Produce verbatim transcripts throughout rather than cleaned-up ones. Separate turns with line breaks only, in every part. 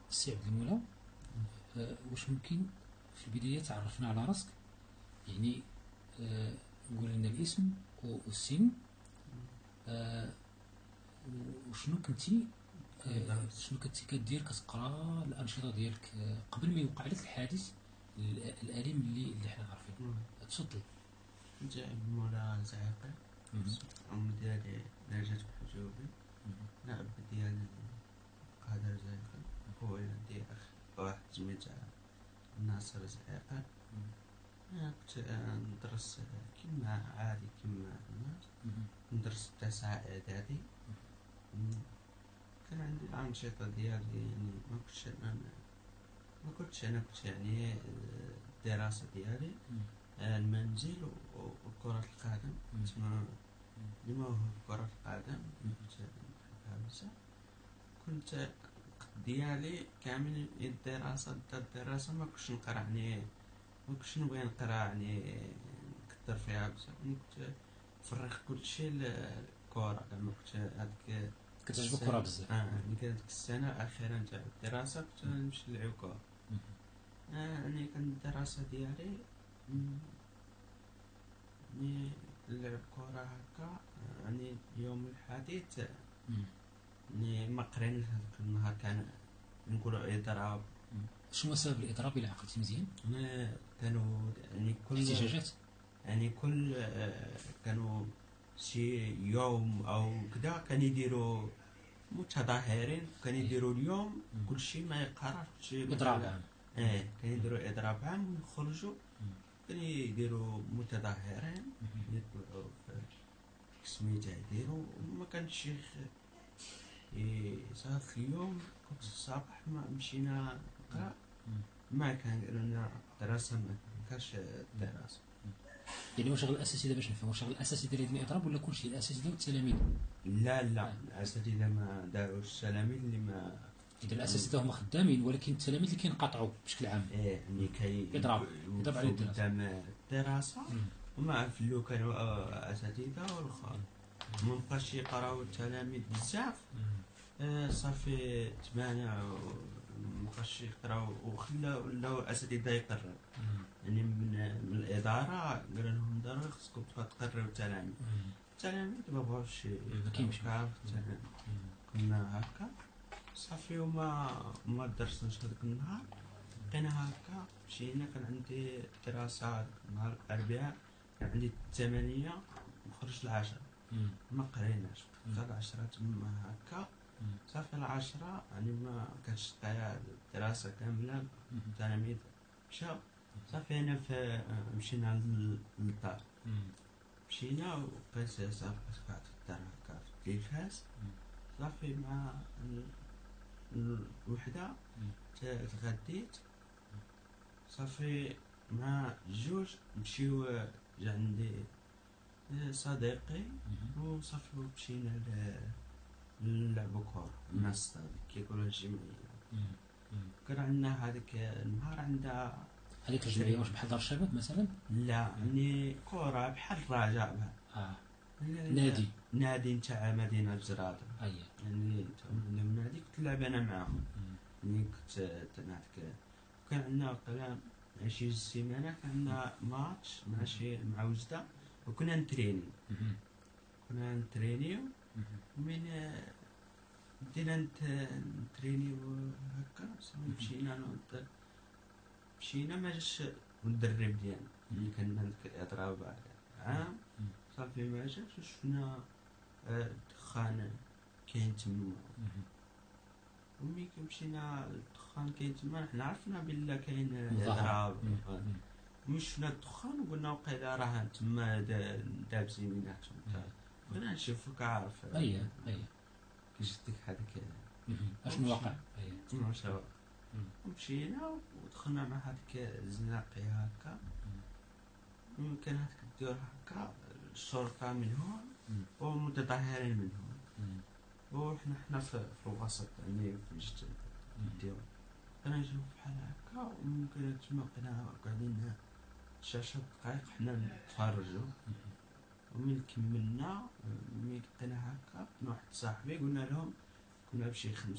السي عبد المولى، أه واش ممكن في البداية تعرفنا على راسك؟ يعني أه قول لنا الاسم والسن، أه وشنو كنتي أه شنو كنتي كدير كتقرا الأنشطة ديالك أه قبل ما يوقع لك الحادث الأليم اللي اللي حنا عارفينه. تفضل.
كنت عبد المولى زعيقي، الأم ديالي نجاة بحجوبي، الأب ديالي قادر زعيقي، خويا عندي أخ واحد سميتو ناصر زعيقي. كنت ندرس كيما عادي كيما الناس، ندرس التاسعة إعدادي. كان عندي الأنشطة ديالي، يعني ما كنتش أنا ما كنتش أنا كنت يعني الدراسة ديالي المنزل وكرة القدم. تما اللي موهوب كرة القدم كنت نحبها بزاف. كنت ديالي كامل الدراسة الدراسة ما كنتش نقرا، يعني ما كنتش نبغي نقرا يعني نكثر فيها بزاف. يعني كنت نفرغ كلشي للكرة، لما كنت هاديك
كتعجبك الكرة بزاف.
اه يعني كانت السنة الأخيرة تاع الدراسة كنت نمشي نلعب كرة. يعني كانت الدراسة ديالي يعني نلعب كرة هكا. يعني اليوم الحديث يعني ما قريناش هذاك النهار، كان نقولوا إضراب.
شنو سبب الإضراب إلا عقلتي مزيان؟
كانوا يعني كل
احتجاجات،
يعني كل كانوا شي يوم أو كذا كان يديروا متظاهرين، كان يديروا اليوم كل شيء ما يقراش كل شيء
إضراب عام.
ايه كان يديروا إضراب عام ويخرجوا، كان يديروا متظاهرين يطلعوا في سميتها يديروا. ما كانش صافي اليوم كنت الصباح ما مشينا نقرا، ما كان قالوا لنا دراسة، ما كانش دراسة.
يعني واش الشغل الاساسي باش نفهم، واش الشغل الاساسي ديال الاضراب ولا كلشي الاساسي ديال التلاميذ؟
لا لا الاساتذه ما داروش، التلاميذ اللي ما
اذا الاساتذه هما خدامين، ولكن التلاميذ اللي كينقطعوا بشكل عام.
ايه اللي كي
اضراب اضراب على الدراسه
قدام الدراسه، وما فلو كانوا اساتذه والاخر ما بقاش يقراو التلاميذ بزاف. آه صافي ثمانية مبقاش يقراو وخلاو ولاو الاساتذه يقراو. يعني من, من الاداره قالوا لهم ضروري خصكم تقراو التلاميذ. التلاميذ ما بغاوش
ما كاينش.
كنا هكا صافي وما ما درسناش هذاك النهار. بقينا هكا مشينا، كان عندي دراسة نهار الأربعاء، كان عندي الثمانية وخرجت العشرة. ما قريناش حتى العشرة تما هكا. صافي العشرة يعني ما كانش تاع الدراسة كاملة، التلاميذ مشاو. صافي أنا في مشينا للدار، مشينا وبقيت صافي قعدت في الدار هكا في التلفاز. صافي مع الوحدة تغديت. صافي مع جوج نمشيو جا عندي صديقي وصافي مشينا نلعبو كورة مع الصاد كيقولوا الجمعية. كان عندنا هذيك النهار عندها
هذيك الجمعية واش بحال دار الشباب مثلا؟
لا يعني كورة بحال الرجاء بحال
اه نادي
نادي نتاع مدينة بزرادة.
اييه
يعني تاهم نادي كنت نلعب انا معاهم. يعني كنت هذيك كان عندنا قبل شي سيمانة كان عندنا ماتش مع شي مع وجدة وكنا نتريني كنا نترينيو. من بدينا نترينيو هكا مشينا مشينا ما جاش المدرب ديالنا اللي كان هذاك الاضراب بعد عام. صافي ما جاش وشفنا الدخان كاين تما. وملي مشينا الدخان كاين تما حنا عرفنا بلا كاين اضراب. ملي شفنا الدخان وقلنا وقيلا راه تما دابزين بيناتهم. بغينا نشوفو كعارف
اييه اييه
كي جات ديك هذيك
اشنو واقع. اييه
واش واقع. ومشينا ودخلنا مع هذيك الزناقية هكا. كان هذيك الدور هكا الشرطة من هون ومتظاهرين من هون، وحنا حنا في, في الوسط يعني في وسط الديور. انا نشوف بحال هكا وممكن تما بقينا قاعدين شاشة دقائق حنا نتفرجوا. ومن كملنا ملي لقينا هكا واحد صاحبي قلنا لهم كنا بشي خمسة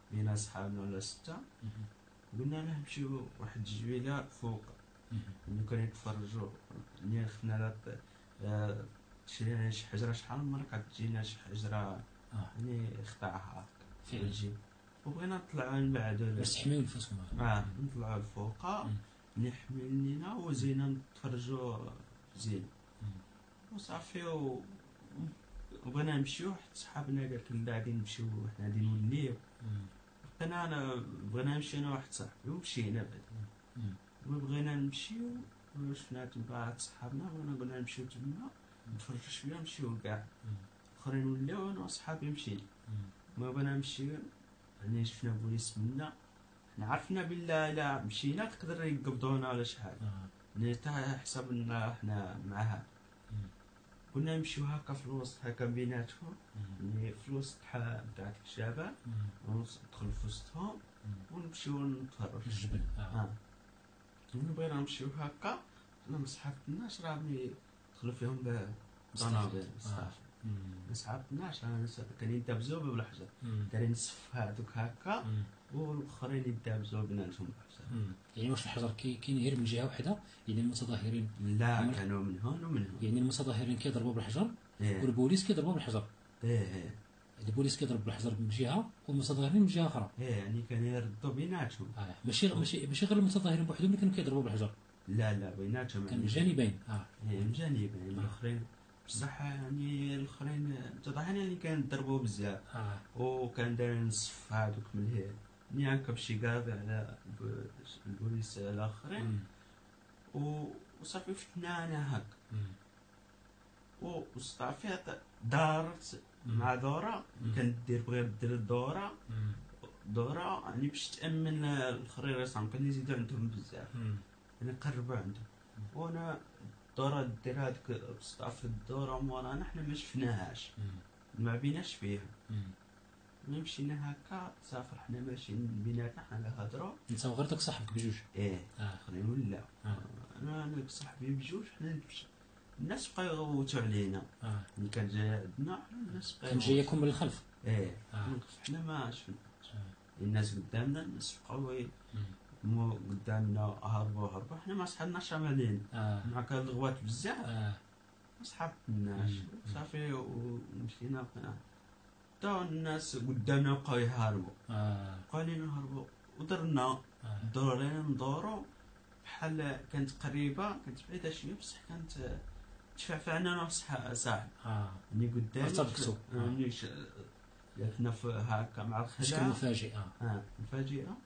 بينا صحابنا ولا ستة، قلنا له نمشيو واحد الجبيله فوق، ملي كنا نتفرجوا ملي خفنا لا شرينا شي حجره، شحال من مره كتجينا شي حجره يعني خطاها في الجي، وبغينا نطلعوا نبعدوا
باش تحميو نفسكم.
اه نطلعوا الفوق ملي حملنا وزينا نتفرجوا زين وصافي، وبغينا نمشيو حتى صحابنا قال لك لا غادي نمشيو حنا غادي نوليو، انا انا بغينا نمشي انا واحد صاحبي ومشينا بعد، بغينا نمشيو شفنا تما صحابنا بغينا قلنا نمشيو تما نتفرجوا شويه نمشيو كاع، اخرين ولاو انا وصحابي مشينا، ما بغينا نمشيو يعني شفنا بوليس منا، حنا عرفنا بالله لا مشينا تقدر يقبضونا ولا شي حاجه، يعني حتى حسبنا حنا معاها، كنا نمشيو هكا في الوسط هكا بيناتهم، يعني في الوسط تاع ديك الجبل وندخل في وسطهم ونمشيو نتفرجوا
في الجبل.
اه ملي بغينا نمشيو هكا حنا ما صحابناش راه ملي دخلوا فيهم بالطنابل الصافي، ما صحابناش كانوا يدابزوا بالحجر، دايرين الصف هذوك هكا والاخرين يدابزوا بيناتهم بالحجر.
يعني واش الحجر كاين غير من جهه وحده، يعني المتظاهرين
لا كانوا من هون ومن هون،
يعني المتظاهرين كيضربوا بالحجر
إيه.
والبوليس كيضربوا بالحجر.
ايه ايه
البوليس كيضرب بالحجر من جهه والمتظاهرين من جهه اخرى.
ايه يعني كانوا يردوا بيناتهم.
اه ماشي ماشي ماشي غير المتظاهرين بوحدهم اللي كانوا كيضربوا بالحجر.
لا لا بيناتهم
كان جانبين. اه
ايه جانبين الاخرين بصح يعني الاخرين المتظاهرين يعني كانوا يضربوا بزاف.
اه
وكان دايرين الصف هذوك من الهيل ملي هكا باش يقابل على البوليس الاخرين وصافي فتنا انا هكا وصافي دارت مع دورة كانت دير بغير دير الدورة دورة يعني باش تأمن الخريرة صام كان يزيدو عندهم بزاف يعني قربوا عندهم وانا الدورة دير هاديك صافي الدورة مورانا حنا ما شفناهاش ما بيناش فيها ملي مشينا هكا صافي حنا ماشيين بيناتنا حنا نهضروا
انت وغير داك صاحبك بجوج.
ايه
اه
خلينا ولا
آه.
انا انا صاحبي بجوج حنا نمشي الناس بقاو يغوتوا علينا.
اه
ملي كان جاي عندنا الناس بقاو
كان جايكم من الخلف.
ايه
آه.
حنا ما شفناش
آه.
الناس قدامنا الناس بقاو مو قدامنا هربوا هربوا حنا ما صحابناش علينا.
اه
مع كان الغوات بزاف
اه
ما صحابناش صافي ومشينا حتى الناس قدامنا بقاو يهربوا
اه
بقاو لينا نهربوا ودرنا
آه.
دوروا لينا ندوروا بحال كانت قريبه كانت بعيده شويه بصح كانت تشفع فيها انا صاحب
اه
يعني قدامي
ارتبطوا.
يعني جاتنا هكا مع الخدعه
بشكل مفاجئ. اه
اه مفاجئه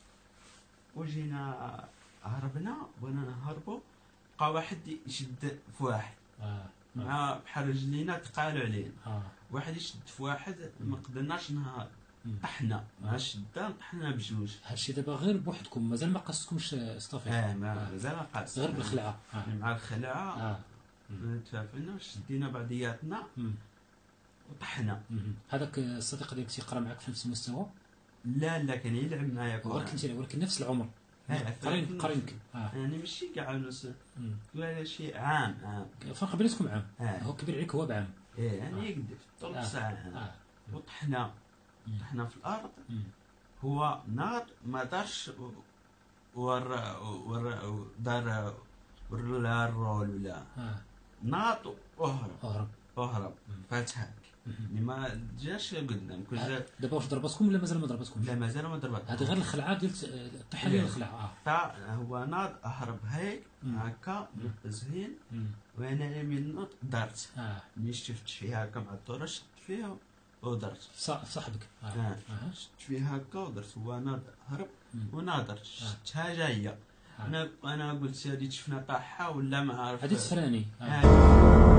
وجينا هربنا بغينا نهربوا بقى واحد يشد في واحد
اه
مع بحال رجلينا تقالوا علينا
اه
واحد يشد في واحد ما قدرناش نهار طحنا مع الشده طحنا بجوج.
هادشي دابا غير بوحدكم مازال ما قصتكمش اصطفي.
اه ما مازال ما قاص
غير بالخلعه. اه
مع الخلعه
اه
تفافينا شدينا بعضياتنا وطحنا.
هذاك الصديق ديالك تيقرا معك في نفس المستوى؟
لا لا كان يلعب معايا كره
ولكن ولكن نفس العمر.
اه
قرين قرينك. اه
يعني ماشي كاع نص ولا شي عام عام
فرق بيناتكم عام.
آه.
هو كبير عليك هو بعام.
ايه يعني يقدر طول
آه.
ساعه
آه.
وطحنا طحنا في الارض.
مم.
هو ناض ما دارش ور ور دار ولا الرول ولا
اه
ناض وهرب
اهرب
وهرب فاتها اللي ما جاش قدام كل جا
دابا واش ضربتكم ولا مازال ما ضربتكمش؟
لا مازال ما ضربت
هذه غير الخلعه ديال الطحه ديال الخلعه. اه
تا هو ناض هرب هيك هكا زين وانا من نوض درت
اه
ملي شفت فيها هكا مع الدوره شفت فيها ودرت
صاحبك.
اه, آه. شفت فيها هكا ودرت هو ناض هرب وناضرت شفتها جايه. انا انا قلت هذه شفنا طاحه ولا ما عارف
هذه تفراني.
آه.